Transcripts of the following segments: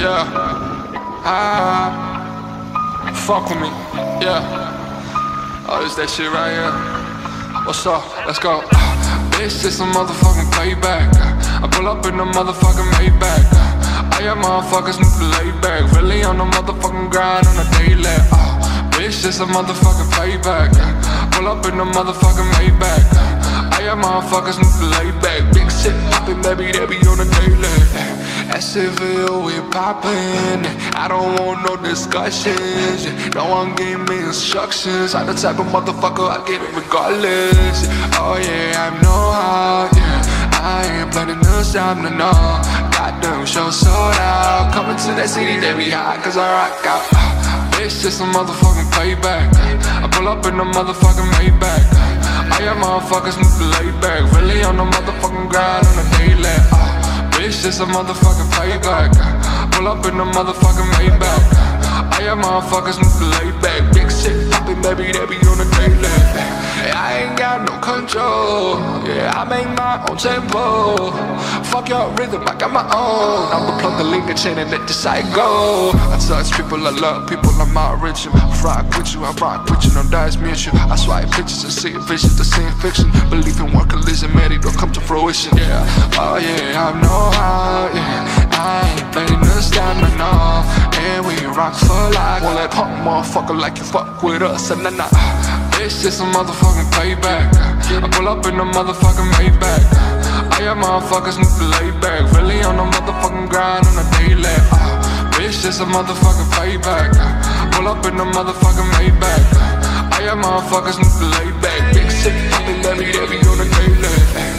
Yeah. Fuck with me. Yeah. Oh, this that shit right here. What's up? Let's go. Bitch, this a motherfucking payback. I pull up in the motherfucking Maybach. I got motherfuckers need to lay back. Really on the motherfucking grind on a daily. Bitch, this a motherfucking payback. Pull up in the motherfucking Maybach. I got motherfuckers need to lay back. Big shit poppin', baby, they be on the daily. SCVO, we poppin'. I don't want no discussions. No one gave me instructions. I'm the type of motherfucker, I get it regardless. Oh yeah, I know how, yeah. I ain't planning no time to know. Goddamn show sold out. Coming to that city, they be hot, cause I rock out. Bitch, just a motherfucking payback. I pull up in the motherfucking Maybach. I got motherfuckers need to lay back. Really on the motherfucking grind on the daily. Bitch, this a motherfucking payback. Pull up in the motherfucking Maybach. I got motherfuckers need to lay back. Big shit poppin', baby, they be on the daily. I ain't got no control. Yeah, I make my own tempo. Fuck your rhythm, I got my own. I'ma plug the link and chain and let the side go. I touch people, I love people, I'm out rich. I rock with you, I rock with you, no dice mutual. I swipe pictures and see visions, the same fiction. Believe in one collision, man, it don't come to fruition. Yeah, oh yeah, I know how, yeah. I ain't playing this time, no. And we rock for life. Won't let punk motherfucker like you fuck with us, and nah. Bitch, this a motherfucking payback. I pull up in the motherfucking Maybach. I got motherfuckers need to lay back. Really on the motherfucking grind on a daily. Bitch, this a motherfucking payback. Pull up in the motherfucking Maybach. I got motherfuckers need to lay back. Big shit poppin', baby, they be on the daily.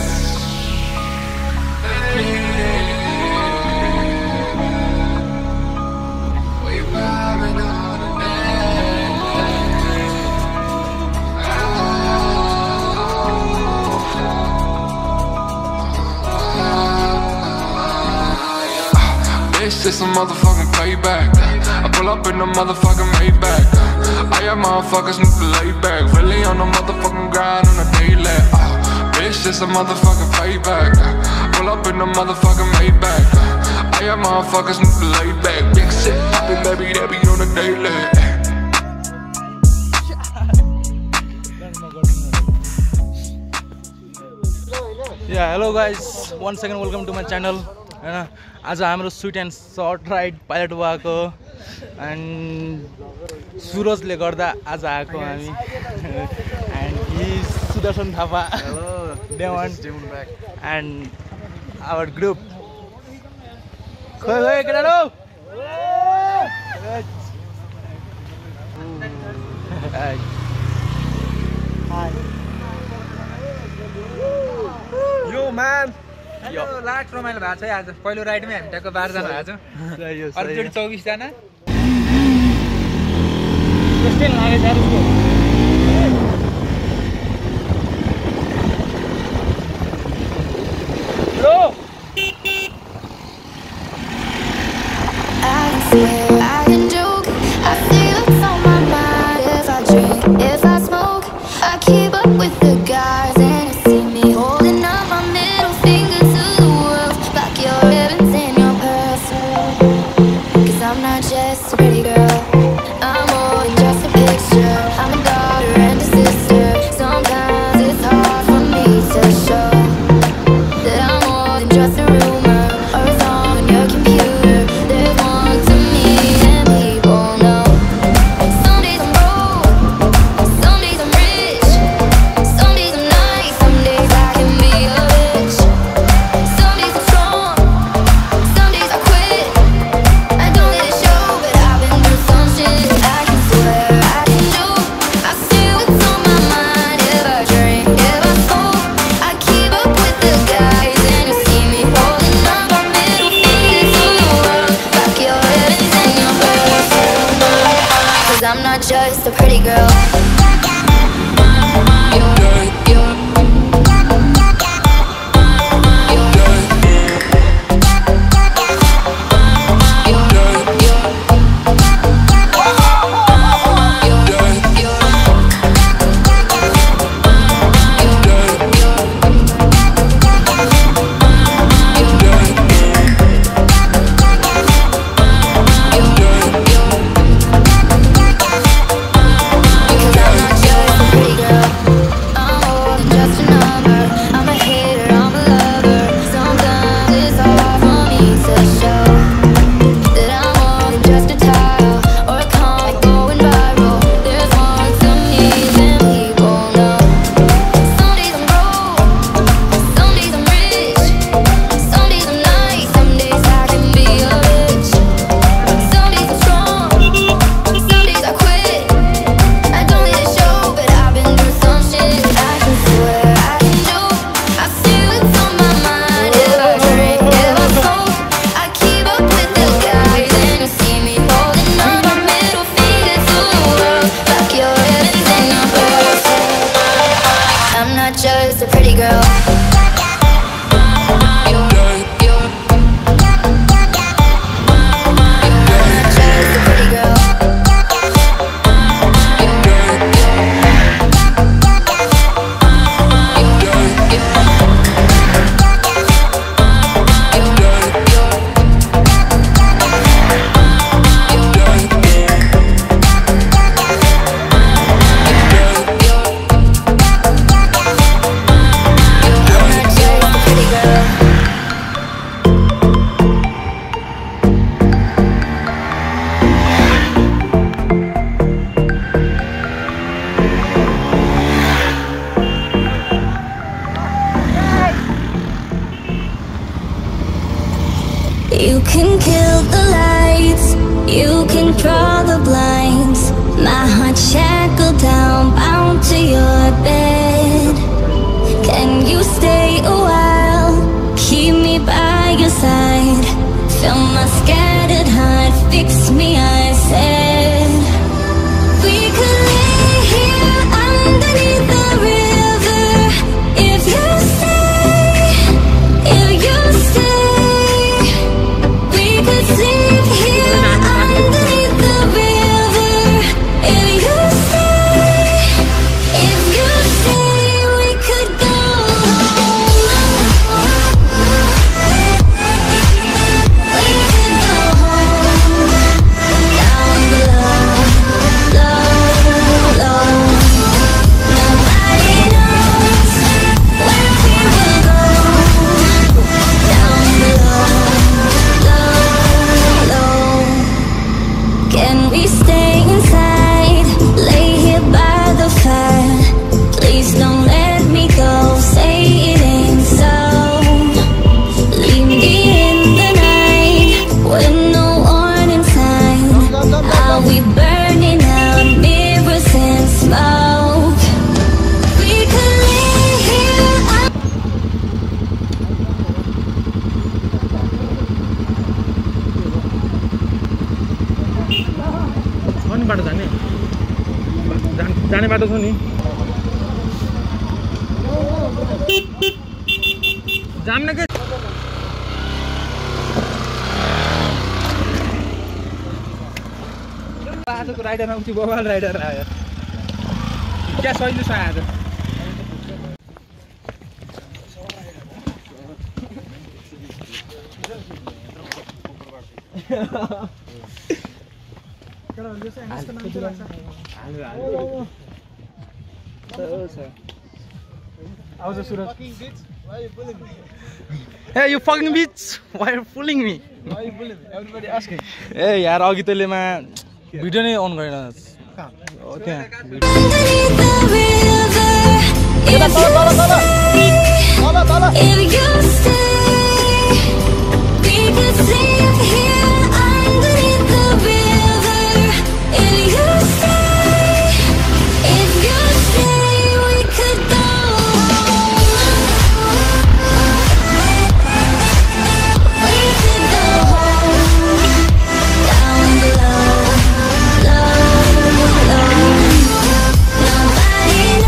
Bitch, this a motherfucking payback. I pull up in the motherfucking Maybach. I got motherfuckers need to lay back. Really on the motherfucking grind on a daily. Bitch, this a motherfucking payback. Pull up in the motherfucking Maybach. I got motherfuckers need to lay back. Big shit poppin', baby, they be on the daily. Yeah, hello guys, once again welcome to my channel. आज हाम्रो sweet and सर्ट ride pilot भएको and सुरजले गर्दा आज आएको हामी and हि Sudarshan Thapa and our group खोइ केटाहरु यो म्यान यो लास्ट रमाइलो भएको छ आज पहिलो राइडमै हामी ट्याक्क 12 जना भएको छ अर्कोचोटि 24 जना कस्तो लाग्यो यार उसको I can joke, I feel it's on my mind. If I drink, if I smoke, I keep up with the guys, and you see me holding up my middle finger to the world. Like your ribbons in your purse, 'cause I'm not just a pretty girl, I'm more than just a picture. I'm just a pretty girl. You can kill the lights, you can draw the blinds. My heart shackled down, bound to your bed. Can you stay a while, keep me by your side? Fill my scattered heart, fix me, I said. We could lay here underneath the river. If you stay, if you stay, sleep here underneath the river. If you stay, we could go home. We could go home, down below, low, low. Nobody knows where we will go, down below. Can we stay inside, lay here by the fire? Please don't let me go, say it ain't so. Leave me in the night with no warning sign. Are we burning out mirrors and smoke? We could lay here. बाटो जाने बाटो छ नि जाम्न के आजको राइडरमा उठी बवाल rider आयो क्या सहिलो छ आज Suraj. Hey, you fucking bitch! Why are you fooling me? Why are you fooling me? Everybody asking. Hey, यार अघि तैँले मा भिडियो नै अन गरेन त्यहाँ If you stay, we could sleep here underneath the river. If you stay, we could go home. We could go home, down below, low, low. Nobody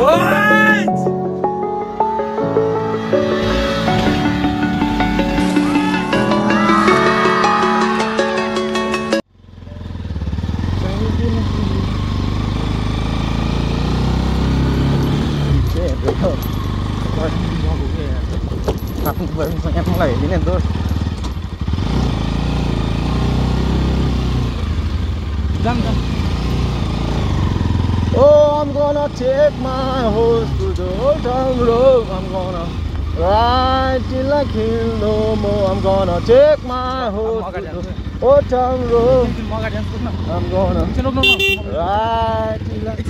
Em lẩy đến thôi. Oh, I'm gonna take my horse to the old town road. I'm gonna ride till I kill no more. I'm gonna take my horse to the old town road. I'm gonna ride till I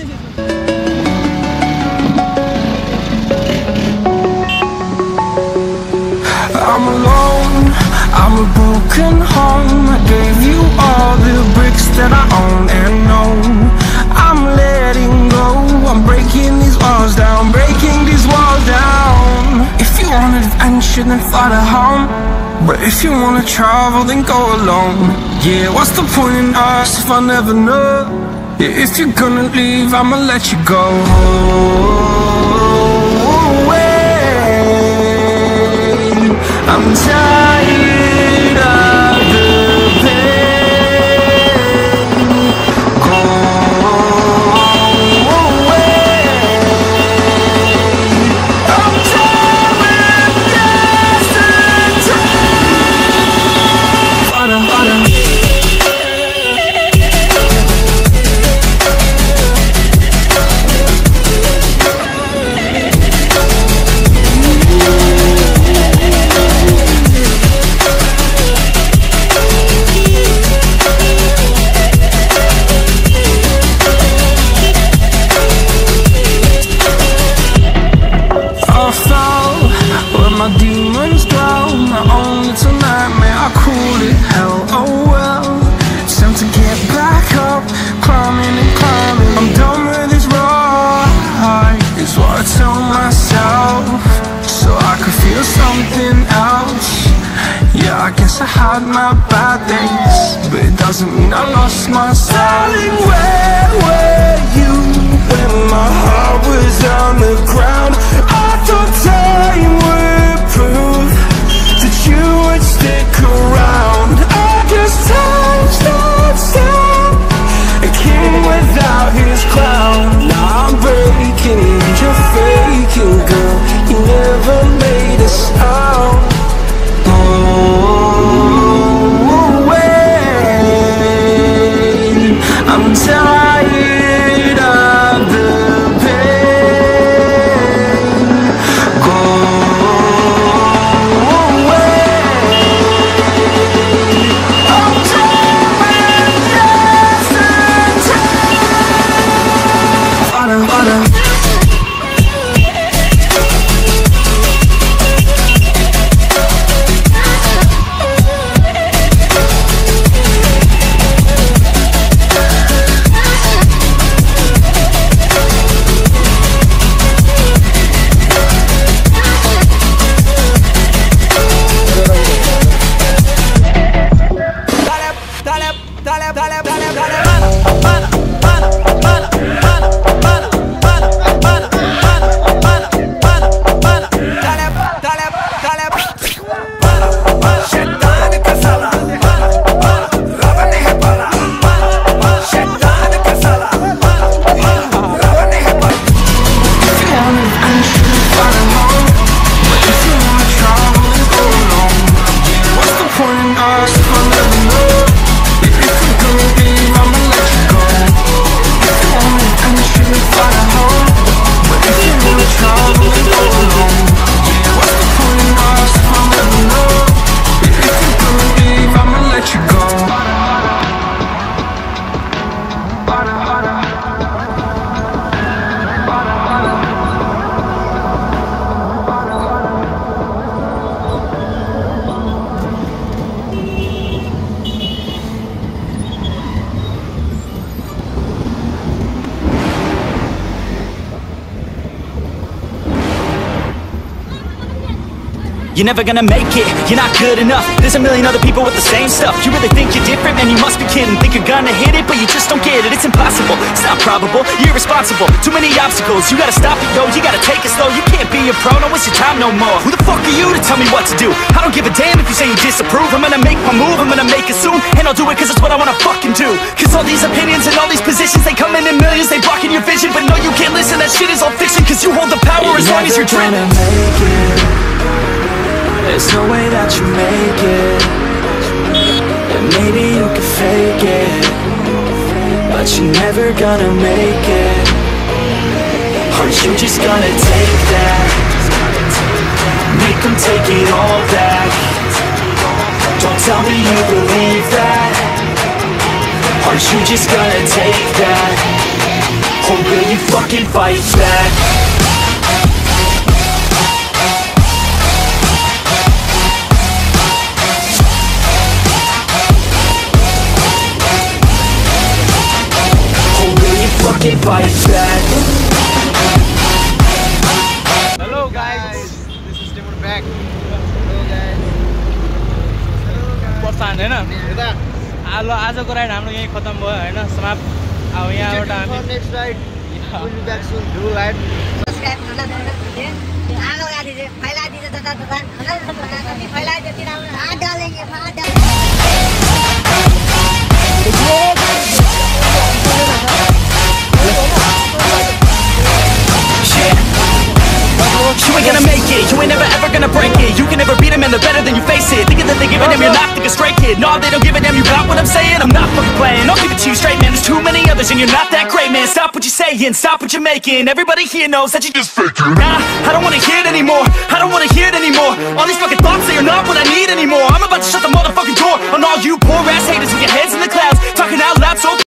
I'm alone, I'm a broken home. I gave you all the bricks that I own and know. I'm letting go, I'm breaking these walls down, breaking these walls down. If you want adventure, then fly to home. But if you wanna travel, then go alone. Yeah, what's the point in us if I never know? Yeah, if you're gonna leave, I'ma let you go. I'm tired of the pain. Go away. I'm tired of yesterday. Harder, harder. My demons dwell, my own little nightmare, I call it hell, oh well. It's time to get back up, climbing and climbing. I'm done with this ride, is what I tell myself, so I could feel something else. Yeah, I guess I had my bad days, but it doesn't mean I lost my styling. Where were you when my heart was on the ground? I thought time would prove that you would stick around. I guess time stood still, a king without his crown. Now I'm breaking, you're faking, girl. You never made a sound. Oh, wait, I'm tired of the you're never gonna make it. You're not good enough, there's a million other people with the same stuff. You really think you're different? Man, you must be kidding. Think you're gonna hit it, but you just don't get it. It's impossible, it's not probable, you're irresponsible. Too many obstacles, you gotta stop it, yo. You gotta take it slow, you can't be a pro, don't waste your time no more. Who the fuck are you to tell me what to do? I don't give a damn if you say you disapprove. I'm gonna make my move, I'm gonna make it soon. And I'll do it cause it's what I wanna fucking do. Cause all these opinions and all these positions, they come in millions, they blocking your vision. But no, you can't listen, that shit is all fiction. Cause you hold the power as long as you're dreaming. Make it. There's no way that you make it. And maybe you can fake it, but you're never gonna make it. Aren't you just gonna take that? Make them take it all back. Don't tell me you believe that. Aren't you just gonna take that? Or will you fucking fight back? Fucking fight back. Hello guys, this is Timur back. Hello guys. पर्सान हैन आजको ride हाम्रो यही खतम भयो हैन समाप्त अब यहाँबाट हामी next ride will be back soon डु राइड सब्स्क्राइब गर्न आगो गा दीजिए फैला दीजिए तथा कभी फैला देती ना हाथ डालेंगे हाथ You ain't gonna make it, you ain't never ever gonna break it. You can never beat them and they're better than you face it. Thinking that they give a damn, you're not thinking straight, kid. No, they don't give a damn, you got what I'm saying? I'm not fucking playing, I'll give it to you straight, man. There's too many others and you're not that great, man. Stop what you're saying, stop what you're making. Everybody here knows that you just faking. Nah, I don't wanna hear it anymore, I don't wanna hear it anymore. All these fucking thoughts, they are not what I need anymore. I'm about to shut the motherfucking door on all you poor ass haters with your heads in the clouds, talking out loud so